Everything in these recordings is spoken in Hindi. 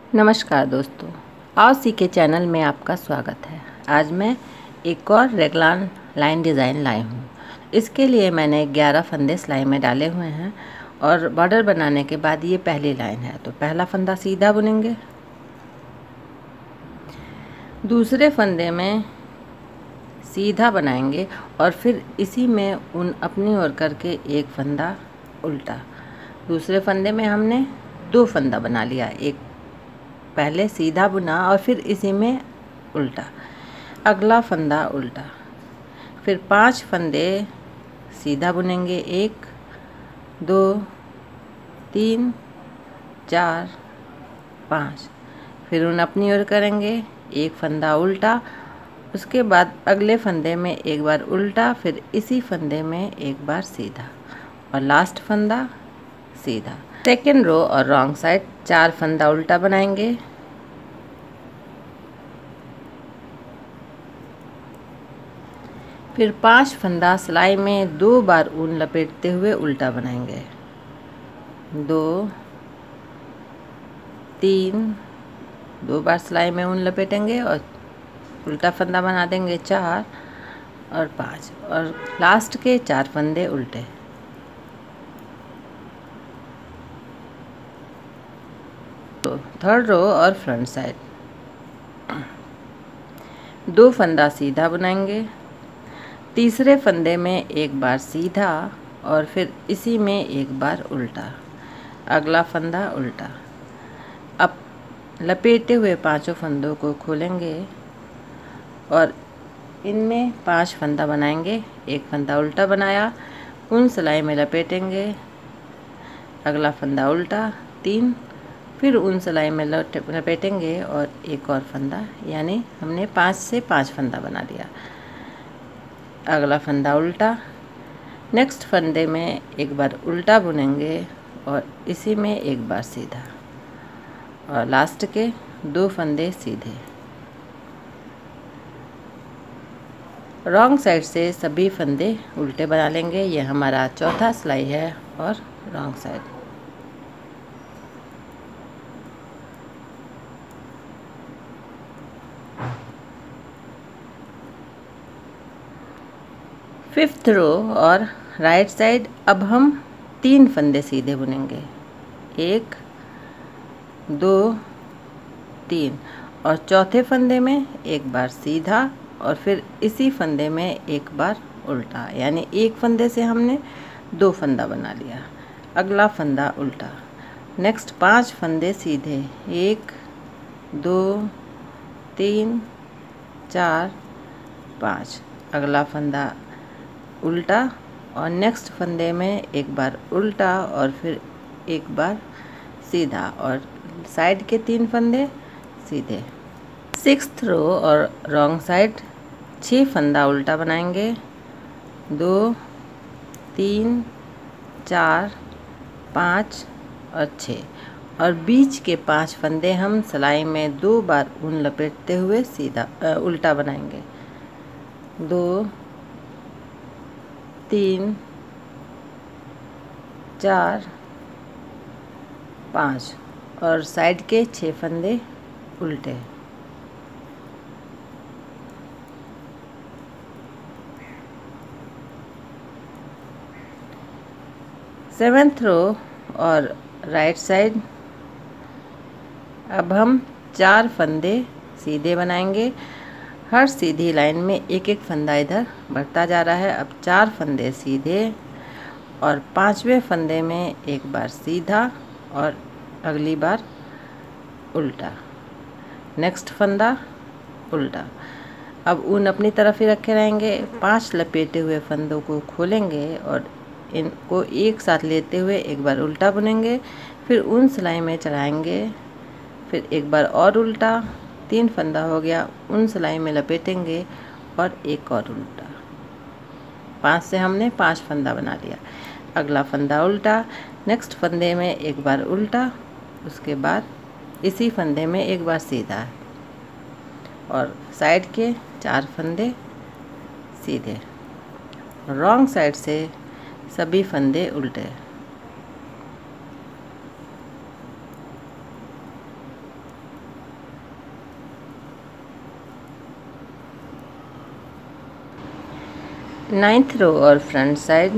नमस्कार दोस्तों, आओ सीखे चैनल में आपका स्वागत है। आज मैं एक और रेगलान लाइन डिज़ाइन लाई हूँ। इसके लिए मैंने 11 फंदे सिलाई में डाले हुए हैं और बॉर्डर बनाने के बाद ये पहली लाइन है। तो पहला फंदा सीधा बुनेंगे, दूसरे फंदे में सीधा बनाएंगे और फिर इसी में ऊन अपनी ओर करके एक फंदा उल्टा। दूसरे फंदे में हमने 2 फंदा बना लिया, एक पहले सीधा बुना और फिर इसी में उल्टा, अगला फंदा उल्टा, फिर 5 फंदे सीधा बुनेंगे, 1 2 3 4 5, फिर ऊन अपनी ओर करेंगे, एक फंदा उल्टा, उसके बाद अगले फंदे में एक बार उल्टा, फिर इसी फंदे में एक बार सीधा और लास्ट फंदा सीधा। सेकेंड रो और रॉन्ग साइड 4 फंदा उल्टा बनाएंगे, फिर 5 फंदा सिलाई में 2 बार ऊन लपेटते हुए उल्टा बनाएंगे, 2 3, 2 बार सिलाई में ऊन लपेटेंगे और उल्टा फंदा बना देंगे 4 और 5 और लास्ट के 4 फंदे उल्टे। तो थर्ड रो और फ्रंट साइड 2 फंदा सीधा बनाएंगे, तीसरे फंदे में एक बार सीधा और फिर इसी में एक बार उल्टा, अगला फंदा उल्टा। अब लपेटे हुए 5 फंदों को खोलेंगे और इनमें 5 फंदा बनाएंगे, एक फंदा उल्टा बनाया, ऊन सिलाई में लपेटेंगे, अगला फंदा उल्टा 3, फिर ऊन सिलाई में लपेटेंगे और एक और फंदा, यानी हमने 5 से 5 फंदा बना लिया, अगला फंदा उल्टा। नेक्स्ट फंदे में एक बार उल्टा बुनेंगे और इसी में एक बार सीधा और लास्ट के 2 फंदे सीधे। रॉन्ग साइड से सभी फंदे उल्टे बना लेंगे। ये हमारा चौथा सिलाई है और रॉन्ग साइड। फिफ्थ रो और राइट साइड अब हम 3 फंदे सीधे बुनेंगे, 1 2 3 और चौथे फंदे में एक बार सीधा और फिर इसी फंदे में एक बार उल्टा, यानी एक फंदे से हमने 2 फंदा बना लिया, अगला फंदा उल्टा। नेक्स्ट 5 फंदे सीधे, 1 2 3 4 5, अगला फंदा उल्टा और नेक्स्ट फंदे में एक बार उल्टा और फिर एक बार सीधा और साइड के 3 फंदे सीधे। सिक्स्थ रो और रॉन्ग साइड 6 फंदा उल्टा बनाएंगे, 2 3 4 5 और 6 और बीच के 5 फंदे हम सिलाई में 2 बार ऊन लपेटते हुए सीधा उल्टा बनाएंगे, 2 3 4 5 और साइड के 6 फंदे उल्टे। सेवेंथ रो और राइट साइड अब हम 4 फंदे सीधे बनाएंगे। हर सीधी लाइन में एक एक फंदा इधर बढ़ता जा रहा है। अब 4 फंदे सीधे और 5वें फंदे में एक बार सीधा और अगली बार उल्टा, नेक्स्ट फंदा उल्टा। अब ऊन अपनी तरफ ही रखे रहेंगे। 5 लपेटे हुए फंदों को खोलेंगे और इनको एक साथ लेते हुए एक बार उल्टा बुनेंगे, फिर ऊन सिलाई में चढ़ाएंगे, फिर एक बार और उल्टा, 3 फंदा हो गया, ऊन सिलाई में लपेटेंगे और एक और उल्टा। 5 से हमने 5 फंदा बना लिया, अगला फंदा उल्टा, नेक्स्ट फंदे में एक बार उल्टा, उसके बाद इसी फंदे में एक बार सीधा और साइड के 4 फंदे सीधे। रॉन्ग साइड से सभी फंदे उल्टे। 9th रो और फ्रंट साइड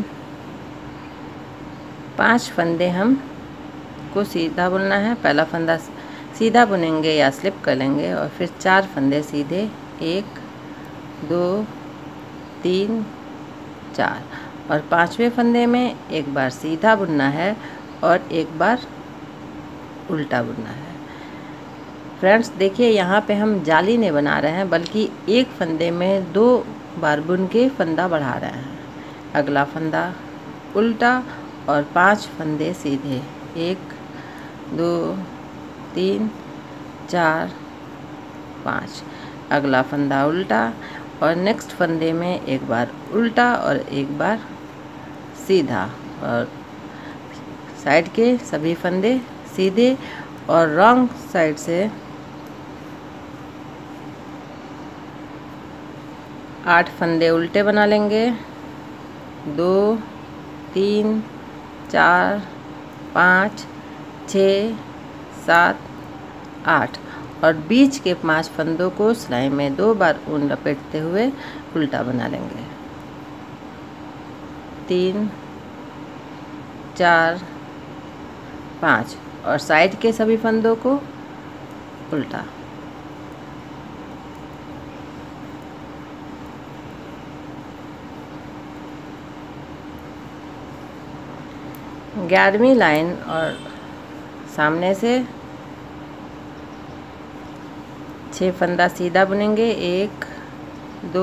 5 फंदे हम को सीधा बुनना है। पहला फंदा सीधा बुनेंगे या स्लिप कर लेंगे और फिर 4 फंदे सीधे, 1 2 3 4, और 5वें फंदे में एक बार सीधा बुनना है और एक बार उल्टा बुनना है। फ्रेंड्स देखिए यहाँ पे हम जाली नहीं बना रहे हैं, बल्कि एक फंदे में 2 बार बुन के फंदा बढ़ा रहे हैं। अगला फंदा उल्टा और 5 फंदे सीधे, 1 2 3 4 5। अगला फंदा उल्टा और नेक्स्ट फंदे में एक बार उल्टा और एक बार सीधा, और साइड के सभी फंदे सीधे और रॉन्ग साइड से 8 फंदे उल्टे बना लेंगे। 2 3 4 5 6 7 8, और बीच के 5 फंदों को सिलाई में 2 बार ऊन लपेटते हुए उल्टा बना लेंगे। 3 4 5, और साइड के सभी फंदों को उल्टा। ग्यारहवीं लाइन और सामने से 6 फंदा सीधा बुनेंगे, 1 2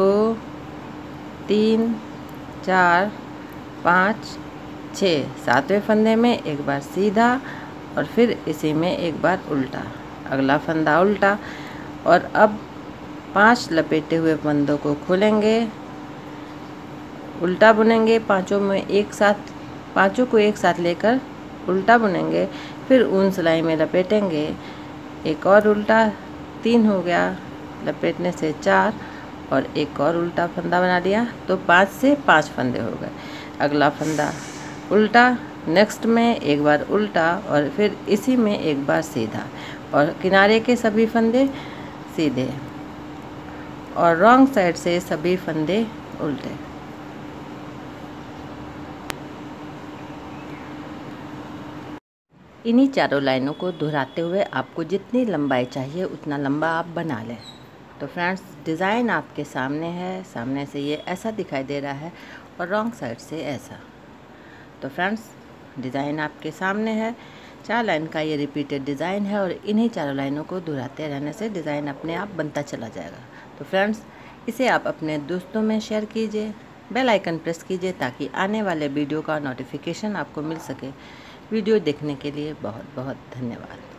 3 4 5 6। 7वें फंदे में एक बार सीधा और फिर इसी में एक बार उल्टा। अगला फंदा उल्टा, और अब 5 लपेटे हुए फंदों को खोलेंगे, उल्टा बुनेंगे। पाँचों को एक साथ लेकर उल्टा बुनेंगे, फिर ऊन सिलाई में लपेटेंगे, एक और उल्टा, 3 हो गया, लपेटने से 4, और एक और उल्टा फंदा बना लिया, तो 5 से 5 फंदे हो गए। अगला फंदा उल्टा, नेक्स्ट में एक बार उल्टा और फिर इसी में एक बार सीधा, और किनारे के सभी फंदे सीधे और रॉन्ग साइड से सभी फंदे उल्टे। इन्हीं चारों लाइनों को दोहराते हुए आपको जितनी लंबाई चाहिए उतना लंबा आप बना लें। तो फ्रेंड्स डिज़ाइन आपके सामने है, सामने से ये ऐसा दिखाई दे रहा है और रॉन्ग साइड से ऐसा। तो फ्रेंड्स डिज़ाइन आपके सामने है, 4 लाइन का ये रिपीटेड डिज़ाइन है, और इन्हीं चारों लाइनों को दोहराते रहने से डिज़ाइन अपने आप बनता चला जाएगा। तो फ्रेंड्स इसे आप अपने दोस्तों में शेयर कीजिए, बेल आइकन प्रेस कीजिए ताकि आने वाले वीडियो का नोटिफिकेशन आपको मिल सके। वीडियो देखने के लिए बहुत बहुत धन्यवाद।